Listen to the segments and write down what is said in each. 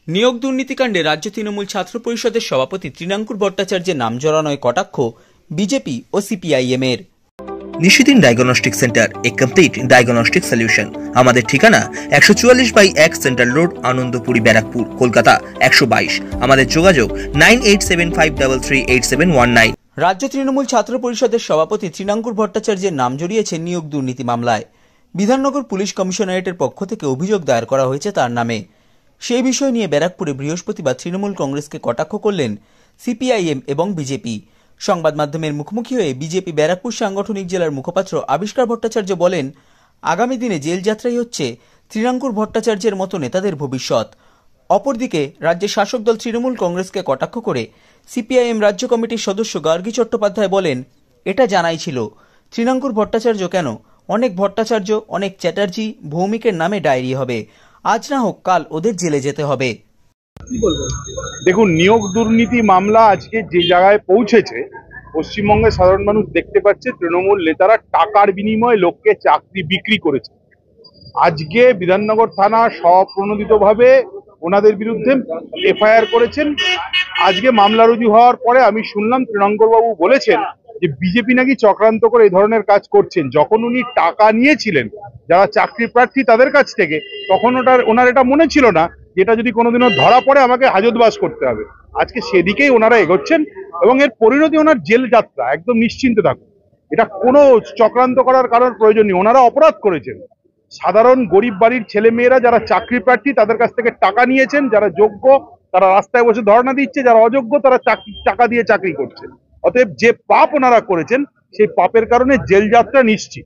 নিয়োগ দুর্নীতিকাণ্ডে রাজ্য তৃণমূল ছাত্র পরিষদের সভাপতি তৃণাঙ্কুর ভট্টাচার্যের নাম জড়ানোয় কটাক্ষ বিজেপি ও সিপিআইএম এর। Nishidin diagnostic centre, a complete diagnostic solution. আমাদের ঠিকানা 144/1 সেন্ট্রাল রোড, আনন্দপুরি, ব্যারাকপুর, কলকাতা 122। আমাদের যোগাযোগ 9875338719। রাজ্য তৃণমূল ছাত্র পরিষদের সভাপতি তৃণাঙ্কুর ভট্টাচার্যের নাম জড়িয়েছে নিয়োগ দুর্নীতি মামলায়। বিধাননগর পুলিশ কমিশনারেটের পক্ষ থেকে অভিযোগ দায়ের করা হয়েছে তার নামে। সেই বিষয় নিয়ে ব্যারাকপুরে বৃহস্পতিবার তৃণমূল কংগ্রেসকে কটাক্ষ করলেন সিপিআইএম এবং বিজেপি। সংবাদ মাধ্যমের মুখোমুখি হয়ে বিজেপি ব্যারাকপুর সাংগঠনিক জেলার মুখপাত্র আবিষ্কার ভট্টাচার্য বলেন, আগামী দিনে জেল যাত্রাই হচ্ছে তৃণাঙ্কুর ভট্টাচার্যের মতো নেতাদের ভবিষ্যৎ। অপরদিকে রাজ্যের শাসক দল তৃণমূল কংগ্রেসকে কটাক্ষ করে সিপিআইএম রাজ্য কমিটির সদস্য গার্গী চট্টোপাধ্যায় বলেন, এটা জানাই ছিল তৃণাঙ্কুর ভট্টাচার্য কেন, অনেক ভট্টাচার্য, অনেক চ্যাটার্জি, ভৌমিকের নামে ডায়েরি হবে, আজ না হোক কাল ওদের জেলে যেতে হবে। দেখুন, নিয়োগ দুর্নীতি মামলা আজকে যে জায়গায় পৌঁছেছে, পশ্চিমবঙ্গের সাধারণ মানুষ দেখতে পাচ্ছে তৃণমূল নেতারা টাকার বিনিময়ে লোককে চাকরি বিক্রি করেছে। আজকে বিধাননগর থানা স্বপ্রণোদিতভাবে ওনাদের বিরুদ্ধে এফআইআর করেছেন। আজকে মামলা রুজু হওয়ার পরে আমি শুনলাম তৃণাঙ্কুর বাবু বলেছেন যে বিজেপি নাকি চক্রান্ত করে এই ধরনের কাজ করছেন। যখন উনি টাকা নিয়েছিলেন যারা চাকরি প্রার্থী তাদের কাছ থেকে, তখন ওনার এটা মনে ছিল না যেটা যদি কোনোদিনও ধরা পড়ে আমাকে হাজতবাস করতে হবে। আজকে সেদিকেই ওনারা এগোচ্ছেন এবং এর পরিণতি ওনার জেল যাত্রা। একদম নিশ্চিন্তে থাকুন, এটা কোনো চক্রান্ত করার কারণ প্রয়োজন নেই। ওনারা অপরাধ করেছেন। সাধারণ গরিব বাড়ির ছেলে মেয়েরা যারা চাকরি প্রার্থী তাদের কাছ থেকে টাকা নিয়েছেন, যারা যোগ্য তারা রাস্তায় বসে ধর্ণা দিচ্ছে, যারা অযোগ্য তারা টাকা দিয়ে চাকরি করছে। অতএব যে পাপ ওনারা করেছেন সেই পাপের কারণে জেল যাত্রা নিশ্চিত।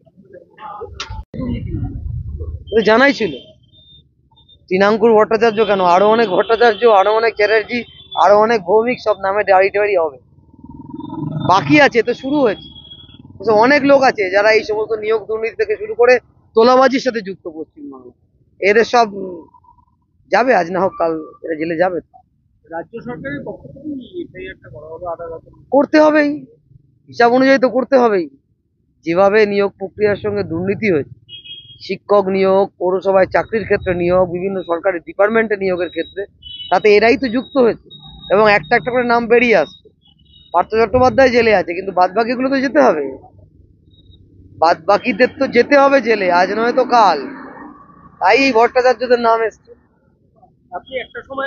জানাই ছিল তৃণাঙ্কুর ভট্টাচার্য কেন, আরো অনেক ভট্টাচার্য, আরো অনেক চ্যাটার্জি, আরো অনেক ভৌমিক সব নামে ডায়েরি হবে। বাকি আছে, তো শুরু হয়েছে। অনেক লোক আছে যারা এই সমস্ত নিয়োগ দুর্নীতি থেকে শুরু করে তোলাবাজির সাথে যুক্ত পশ্চিমবঙ্গে। এদের সব যাবে, আজ না হোক কাল এরা জেলে যাবে। রাজ্য সরকারের পক্ষ থেকে এফআইআরটা করা হলো, করতে হবেই, হিসাব অনুযায়ী তো করতে হবেই। যেভাবে নিয়োগ প্রক্রিয়ার সঙ্গে দুর্নীতি হয়েছে, শিক্ষক নিয়োগ, পৌরসভায় চাকরির ক্ষেত্রে নিয়োগ, বিভিন্ন সরকারি ডিপার্টমেন্টে নিয়োগের ক্ষেত্রে, তাতে এরাই তো যুক্ত হয়েছে এবং একটা একটা করে নাম বেরিয়ে আসছে। পার্থ চট্টোপাধ্যায় জেলে আছে, কিন্তু বাদবাকিগুলো তো যেতে হবে, বাদবাকিদের তো যেতে হবে জেলে, আজ নয় তো কাল। তাই এই ভট্টাচার্যদের নাম এসছে। আপনি একটা সময়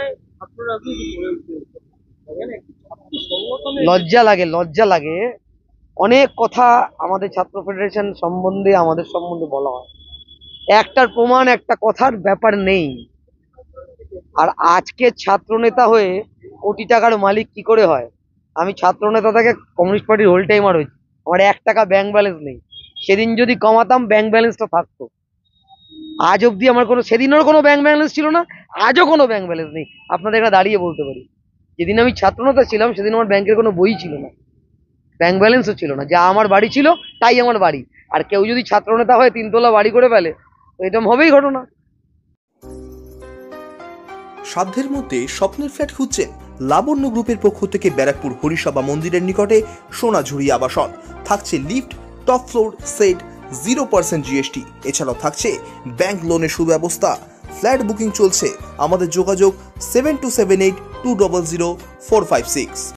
লজ্জা লাগে, লজ্জা লাগে। অনেক কথা আমাদের ছাত্র ফেডারেশন সম্বন্ধে, আমাদের সম্বন্ধে বলা হয়, একটার প্রমাণ একটা কথার ব্যাপার নেই। আর আজকে ছাত্র নেতা হয়ে কোটি টাকার মালিক কি করে হয়? আমি ছাত্র নেতা থেকে কমিউনিস্ট পার্টির হোল টাইমার হয়েছি, আমার 1 টাকা ব্যাংক ব্যালেন্স নেই। সেদিন যদি কমাতাম ব্যাংক ব্যালেন্সটা থাকতো। আজ অব্দি আমার সেদিনের কোনো ব্যাংক ব্যালেন্স ছিল না, আজও কোনো ব্যাংক ব্যালেন্স নেই। আপনাদের এখানে দাঁড়িয়ে বলতে পারি, যেদিন আমি ছাত্র নেতা ছিলাম সেদিন আমার ব্যাংকের কোনো বই ছিল না, ব্যাংক ব্যালেন্সও ছিল না। যা আমার বাড়ি ছিল তাই আমার বাড়ি। আর কেউ যদি ছাত্র নেতা হয় 3 তলা বাড়ি করে ফেলে, তো এটা হবেই ঘটনা। সাধ্যের মধ্যে স্বপ্নের ফ্ল্যাট খুঁজছেন? লাবণ্য গ্রুপের পক্ষ থেকে ব্যারাকপুর হরিসভা মন্দিরের নিকটে সোনাঝুরি আবাসন। থাকছে lift, top floor, set, 0% GST. এছাড়াও থাকছে ব্যাংক লোনের সুব্যবস্থা। ফ্ল্যাট বুকিং চলছে। আমাদের যোগাযোগ 7278200456।